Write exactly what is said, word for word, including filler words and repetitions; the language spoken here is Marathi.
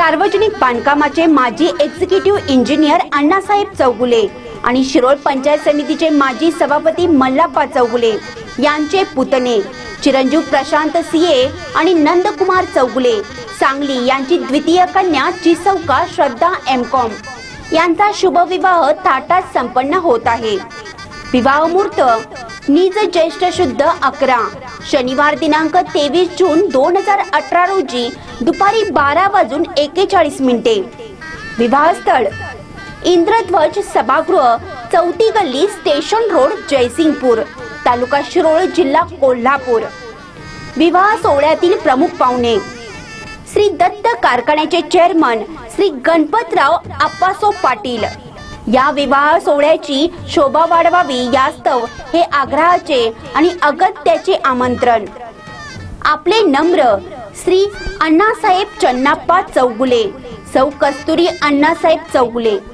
सार्वजनिक बांधकामाचे माजी एक्झिक्युटिव्ह इंजिनियर अण्णासाहेब चौगुले आणि शिरोळ पंचायत समितीचे माजी सभापती मल्लाप्पा चौगुले यांचे पुतणे चिरंजीव प्रशांत सीए आणि नंदकुमार चौगुले सांगली यांची द्वितीय कन्या चिसौका श्रद्धा एम कॉम यांचा शुभविवाह थाटात संपन्न होत आहे। विवाह मुहूर्त निज ज्येष्ठ शुद्ध अकरा शनिवार दिनांक तेवीस जून दोन हजार अठरा रोजी दुपारी बारा वाजून एक्केचाळीस मिनिटे। विवाह स्थळ इंद्रध्वज सभागृह, चौथी गल्ली, स्टेशन रोड, जयसिंगपूर, तालुका शिरोळ, जिल्हा कोल्हापूर। विवाह सोहळ्यातील प्रमुख पाहुणे श्री दत्त कारखान्याचे चेअरमन श्री गणपतराव आप्पासो पाटील। या विवाह सोहळ्याची शोभा वाढवावी यास्तव हे आग्रहाचे आणि अगत्याचे आमंत्रण। आपले नम्र श्री अण्णासाहेब चन्नाप्पा चौगुले, सौ कस्तुरी अण्णासाहेब चौगुले।